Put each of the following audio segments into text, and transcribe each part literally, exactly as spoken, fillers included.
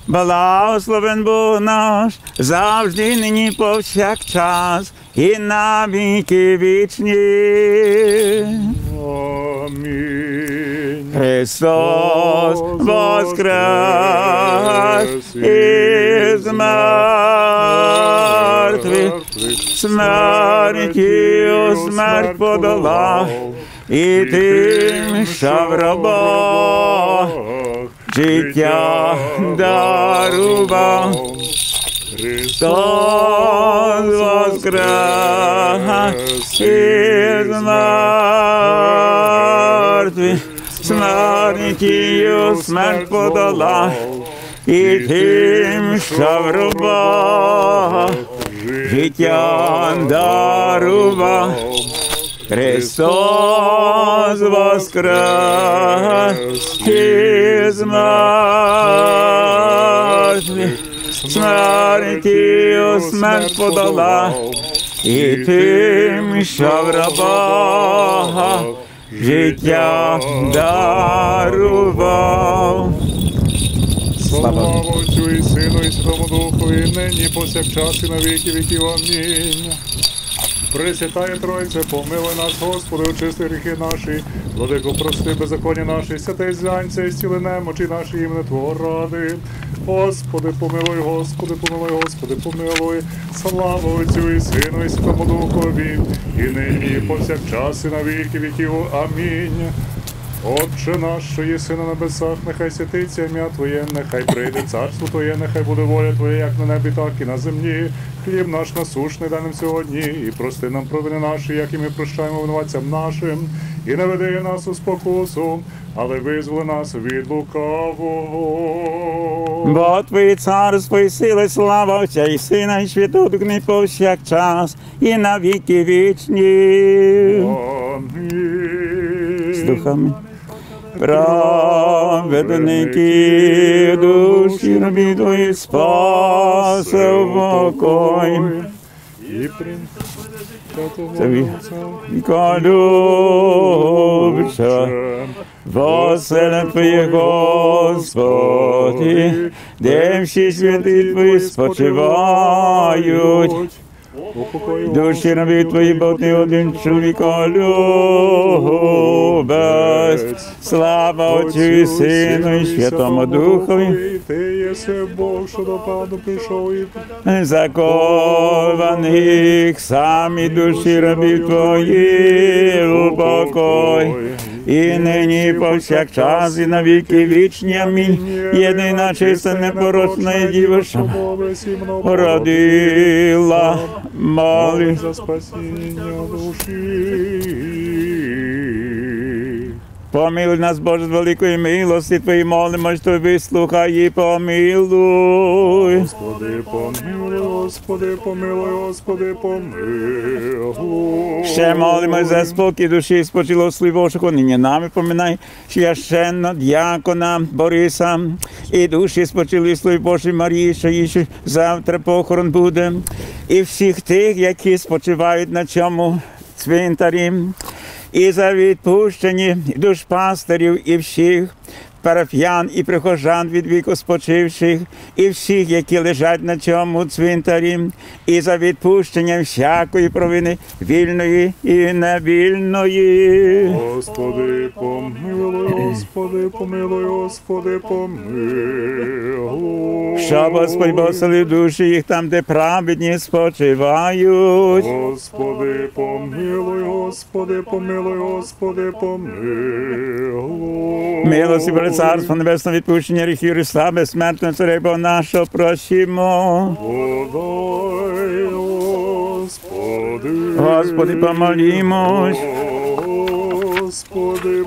Благословен Бог наш, завжди, нині, повсякчас, і на віки вічні. Амінь. Христос воскрес із мертвих, смертю смерть подолав, і тим, що в рабах життя дарував. Христос воскрес із мертвих, смертю смерть подолав, і тим, що в рабах життя дарував. Христос воскрес із мертвих, смертю смерть подолав, і тим, що в рабах життя дарував. Слава Отцю і Сину і Святому Духу, і нині, повсякчас, і на віки віків. Амінь. Пресвятая Тройця, помилуй нас, Господи, очисти гріхи наші, владико, прости беззаконня наші, святий зянця, і зціли немочі наші, імени Твого ради. Господи, помилуй, Господи, помилуй, Господи, помилуй. Слава Отцю і Сину і Святому Духові, і нині, і повсякчас, і на віки віків. Амінь. Отче наш, що єси на небесах, нехай святиться ім'я Твоє, нехай прийде царство Твоє, нехай буде воля Твоя, як на небі, так і на землі. Хліб наш насущний дай нам сьогодні, і прости нам провини наші, як і ми прощаємо винуватцям нашим. І не веди нас у спокусу, але визволи нас від лукавого. Бо Твій царство і сили, слава Отця і Сина, і Святого Духа, нині повсякчас, і на віки вічні. Амінь. З духами праведники, душі рабі Твої, спаси в покой. І прин Тобі віколюбче, воселе Твоє, Господи, де всі святи Твої спочивають. Душі рабі Твої, бо Ти один чоловіколюбець. Слава Отцю і Сину і Святому Духові. Ти єси Бог, що до паду прийшов і закованих самі душі рабів Твої упокой. І нині повсякчас, і на віки вічні. Амінь. Єдина чиста непорочна діва, що родила, моли за спасіння душі. Помилуй нас, Боже, з великої милості Твої, молимо, що вислухай і помилуй. Господи, помилуй, Господи, помилуй, Господи, помилуй. Ще молимо за спокій душі спочилого сливошого, нині нами поминай священно діакона Бориса і душі спочили слуги Божої Марії, що їй завтра похорон буде, і всіх тих, які спочивають на цьому цвинтарі, і за відпущені душ пастирів і всіх парафіян і прихожан від віку спочивших, і всіх, які лежать на цьому цвинтарі, і за відпущенням всякої провини, вільної і невільної. Господи, помилуй, Господи, помилуй, Господи, помилуй. Щоб Господь благословив душі їх там, де праведні спочивають. Господи, помилуй, Господи, помилуй, Господи, помилуй. Милості перед Царство Небесне, відпущення гріхів Христа, безсмертного Царя Бога нашого, просимо. Подай, Господи, Господи, помолімось. Господи,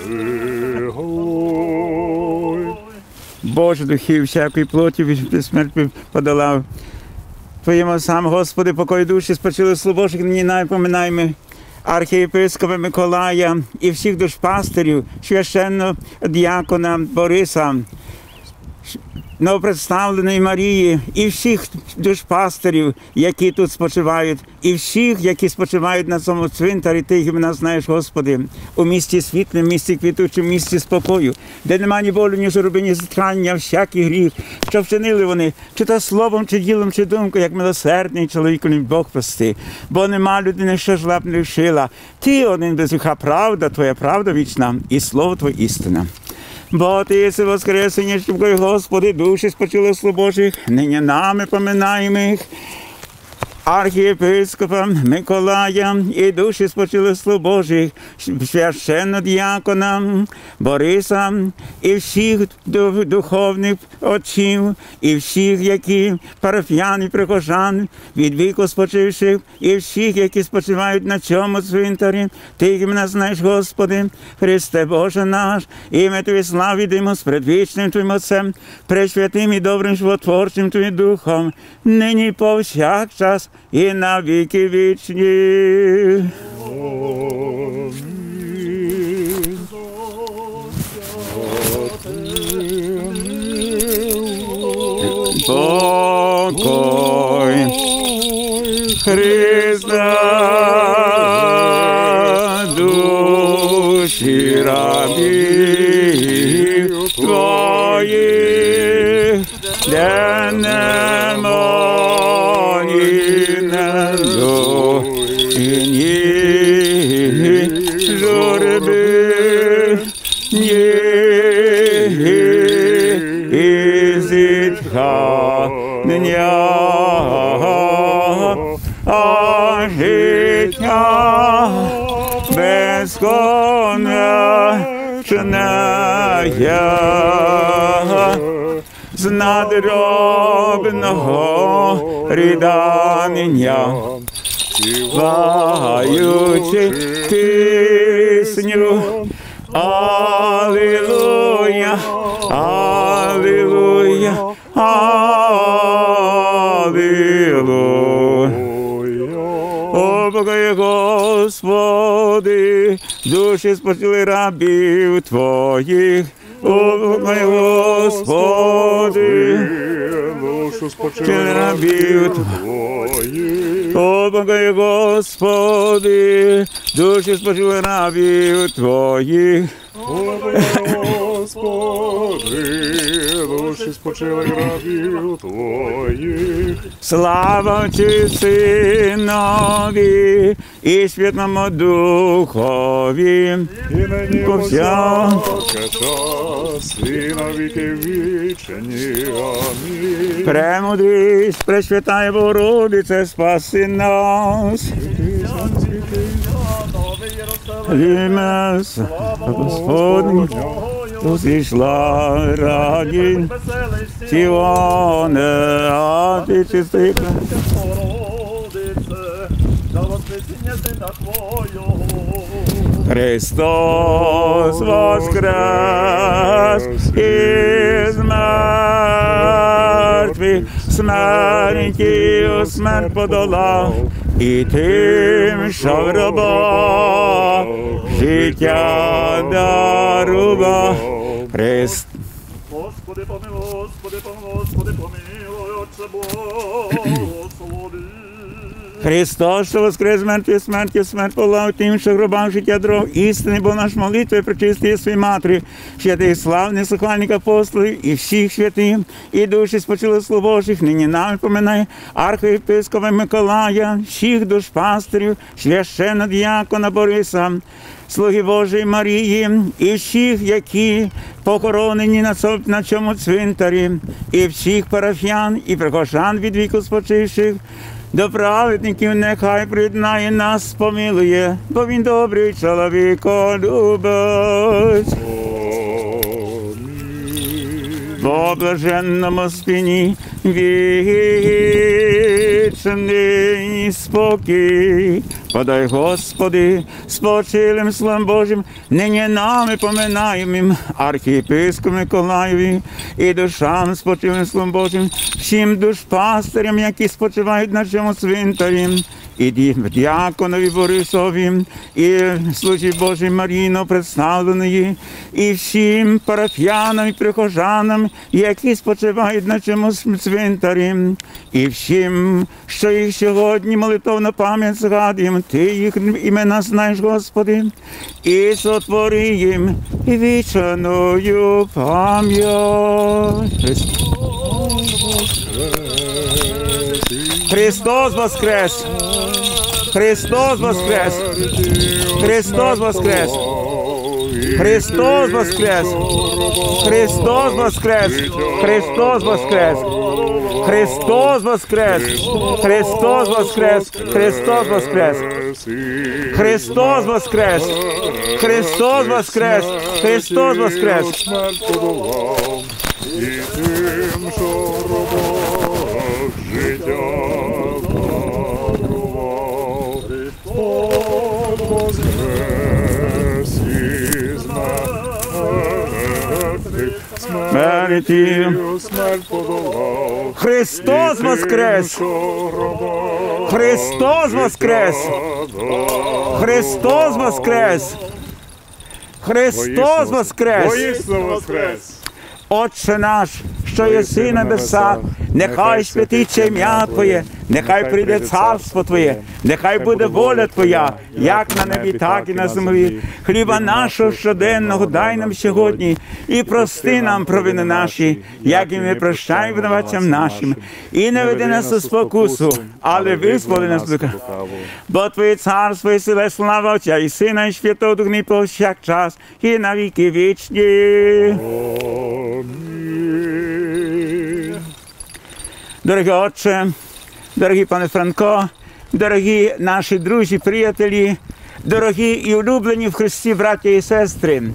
помилуй. Боже, духів всякої плоті від смерті подолав. Твоєму сам, Господи, покой душі спочили службових, нині напоминаємо архієпископа Миколая і всіх душпастерів, священного діакона Бориса, новопредставленої Марії, і всіх душпастерів, які тут спочивають, і всіх, які спочивають на цьому цвинтарі, Ти імена знаєш, Господи, у місті світлим, місті квітучим, місті спокою, де нема ні болю, ні журби, ні зіткання, всякий гріх, що вчинили вони, чи то словом, чи ділом, чи думкою, як милосердний чоловік, Бог прости. Бо нема людини, що ж лап не вшила. Ти один без гріха, правда, Твоя правда вічна, і слово Твоє істина. Бо Ти єси воскресення, щоб, Господи, душі спочили слуг Божих, нині нами поминаємо їх, архієпископа Миколая, і душі спочили слуг Божих, священнодіякона Бориса, і всіх духовних отців, і всіх, які парафіян і прихожан, від віку спочивших, і всіх, які спочивають на цьому цвинтарі. Ти імена знаєш, Господи, Христе Боже наш, ім'я Твоє слави йдемо з предвічним Твоїм Отцем, пресвятим і добрим животворчим Твоїм Духом, нині повсякчас і на віки вічні. Покой Христа душі рабів Твоїх, де нема ні недуги, ні журби, ні зітхання, а життя безконечне з надробного ридання, співаючи пісню Алілуя, Алілуя, Алілуя. О, Боже Господи, душі спочили рабів Твоїх. О, Боже Господи, душу спочили рабів Твоїх. О, Боже Господи, душі спочили рабів Твоїх. О, Господи, душі спочили рабів Твоїх. Слава Отцю, Синові і Святому Духові, І нині повсякчас час, і на віки вічні. Амінь. премудрість, Пресвятая Богородице, спаси нас. Ім'я Господнє, зійшла раді, Сіоне, а ти чистий. Христос воскрес із мертвих, смертю смерть подолав, і тим, що в гробах життя дарував. Христ. Господи помилуй, Господи помилуй, Господи помилуй, Отче благослови. Христос, що воскрес з мертвих, смертю смерть подолав, тим, що в гробах життя дарував, істини, бо наш молитви причистої своїй матері, святих славних слухальних апостолів і всіх святих, і душі спочили слуг Божих, нині нами поминає архієпископа Миколая, всіх душпастерів, священнодіякона Бориса, слуги Божої Марії, і всіх, які похоронені на, цьому, на цьому цвинтарі, і всіх парафіян і прихожан від віку спочивших, до праведників нехай приєднає нас, помилує, бо він добрий чоловік любить. По блаженному спині вічний спокій. Подай, Господи, спочилим Словом Божим, нині нами поминаємим архієпископу Миколаєві і душам спочилим Словом Божим, всім душпастерям, які спочивають на цьому цвинтарі, і діаконові Борисові, і служі Божій Маріно представленої, і всім парафіянам і прихожанам, які спочивають на чомусь цвинтарі, і всім, що їх сьогодні молитовно пам'ять згадуємо, Ти їх імена знаєш, Господи, і сотвори їм вічною пам'ять. Христос воскрес! Христос воскрес! Христос воскрес! Христос воскрес! Христос воскрес! Христос воскрес! Христос воскрес! Христос воскрес! Христос воскрес! Христос воскрес! Христос воскрес! Христос воскрес! І тим, що в робах життя дарував, Христос воскрес із мертвих, смертю смерть подолав. Христос воскрес! Христос воскрес! Христос воскрес! Христос воскрес! Воістину воскрес! Отче наш, що єси на небесах, нехай святиться ім'я Твоє, нехай прийде царство Твоє, нехай буде воля Твоя, як на небі, так і на землі. Хліба нашого щоденного дай нам сьогодні, і прости нам провини наші, як і ми прощаємо винуватцям нашим. І не веди нас у спокусу, але визволи нас від лукавого. Бо Твоє царство і сила, і слава Отця і Сина, і Святого Духа, і повсякчас, і на віки вічні. Дорогий Отче, дорогі пане Франко, дорогі наші друзі, приятелі, дорогі і улюблені в Христі браття і сестри,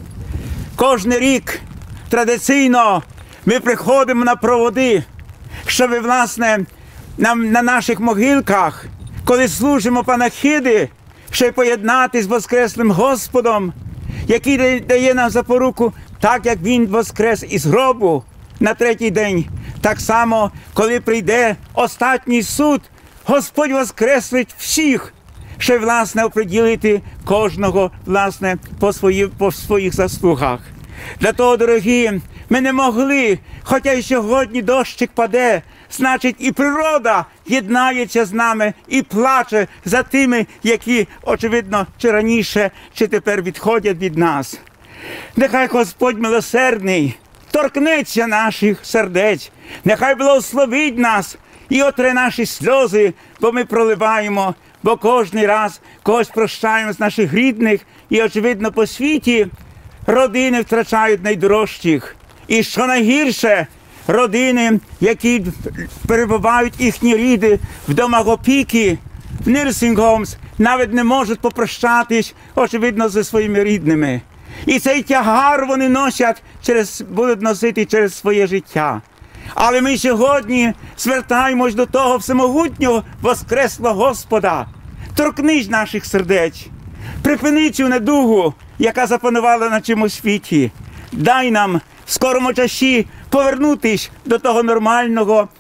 кожен рік традиційно ми приходимо на проводи, щоб, власне, на, на наших могилках, коли служимо панахиди, щоб поєднатися з Воскреслим Господом, який дає нам запоруку, так як Він воскрес із гробу на третій день. Так само, коли прийде останній суд, Господь воскреслить всіх, щоб, власне, оприділити кожного, власне, по, свої, по своїх заслугах. Для того, дорогі, ми не могли, хоча й сьогодні дощик паде, значить і природа єднається з нами і плаче за тими, які, очевидно, чи раніше, чи тепер відходять від нас. Нехай Господь милосердний торкнеться наших сердець, нехай благословить нас і отре наші сльози, бо ми проливаємо, бо кожний раз когось прощаємо з наших рідних, і, очевидно, по світі родини втрачають найдорожчих. І що найгірше, родини, які перебувають їхні ріди в домах опіки, в Nursing-homes, навіть не можуть попрощатись, очевидно, зі своїми рідними. І цей тягар вони носять, через, будуть носити через своє життя. Але ми сьогодні звертаємось до того всемогутнього воскреслого Господа. Торкнись наших сердець, припини цю недугу, яка запанувала на цьому світі. Дай нам в скорому часі повернутись до того нормального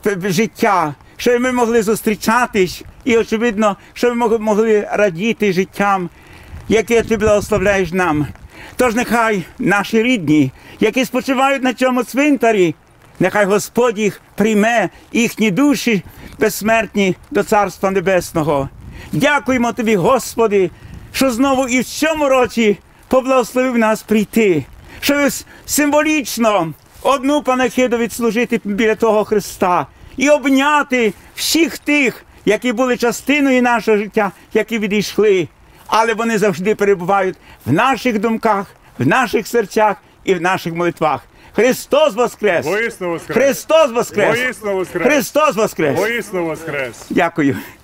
життя, щоб ми могли зустрічатись і, очевидно, щоб ми могли радіти життям, яке Ти благословляєш нам. Тож нехай наші рідні, які спочивають на цьому цвинтарі, нехай Господь їх прийме, їхні душі безсмертні до Царства Небесного. Дякуємо Тобі, Господи, що знову і в цьому році поблагословив нас прийти, щоб символічно одну панахиду відслужити біля того Христа і обняти всіх тих, які були частиною нашого життя, які відійшли. Але вони завжди перебувають в наших думках, в наших серцях і в наших молитвах. Христос воскрес! Воістину воскрес! Христос воскрес! Воістину воскрес! Христос воскрес! Воістину воскрес! Дякую.